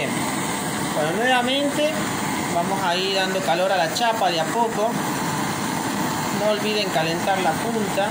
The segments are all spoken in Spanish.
Bien, bueno, nuevamente vamos a ir dando calor a la chapa de a poco. No olviden calentar la punta.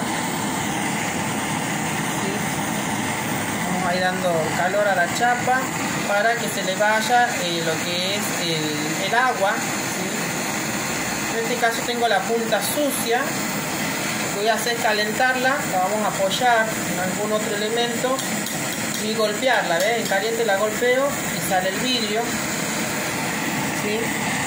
¿Sí? Vamos a ir dando calor a la chapa para que se le vaya lo que es el agua. ¿Sí? En este caso tengo la punta sucia. Lo que voy a hacer es calentarla, la vamos a apoyar en algún otro elemento y golpearla. ¿Ven? En caliente la golpeo y sale el vidrio. ¿Sí?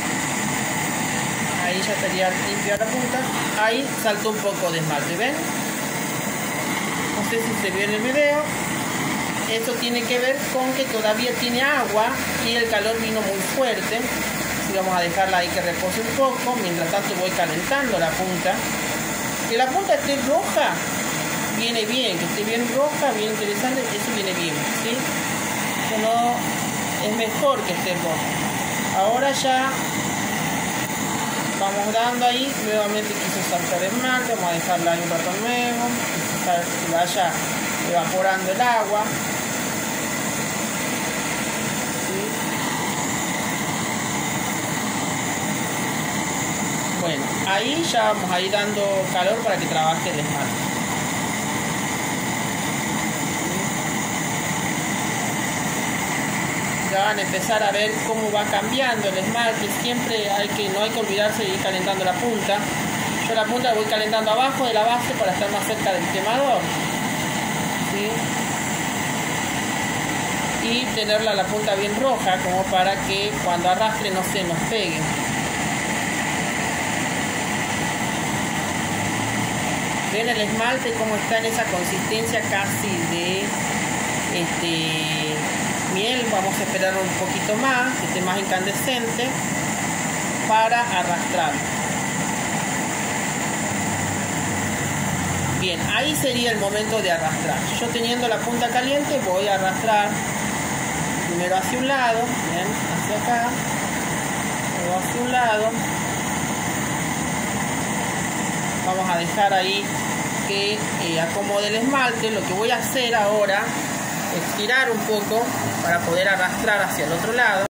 Ahí ya estaría limpia la punta. Ahí saltó un poco de esmalte, ¿ven? No sé si se vio en el video. Esto tiene que ver con que todavía tiene agua y el calor vino muy fuerte. Y vamos a dejarla ahí que repose un poco. Mientras tanto voy calentando la punta. Que la punta esté roja, viene bien. Que esté bien roja, bien interesante, eso viene bien, ¿sí? Eso no es mejor que esté roja. Ahora ya vamos dando ahí, nuevamente quiso saltar el esmalte, vamos a dejarla ahí un rato nuevo, que vaya evaporando el agua. ¿Sí? Bueno, ahí ya vamos a ir dando calor para que trabaje el esmalte. Ya van a empezar a ver cómo va cambiando el esmalte. Siempre no hay que olvidarse de ir calentando la punta. Yo la punta la voy calentando abajo de la base para estar más cerca del quemador. ¿Sí? Y tenerla la punta bien roja como para que cuando arrastre no se nos pegue. Ven el esmalte como está en esa consistencia casi de miel. Vamos a esperar un poquito más, que esté más incandescente para arrastrar. Bien, ahí sería el momento de arrastrar. Yo teniendo la punta caliente voy a arrastrar primero hacia un lado, bien, hacia acá, luego hacia un lado. Vamos a dejar ahí que acomode el esmalte. Lo que voy a hacer ahora es tirar un poco para poder arrastrar hacia el otro lado.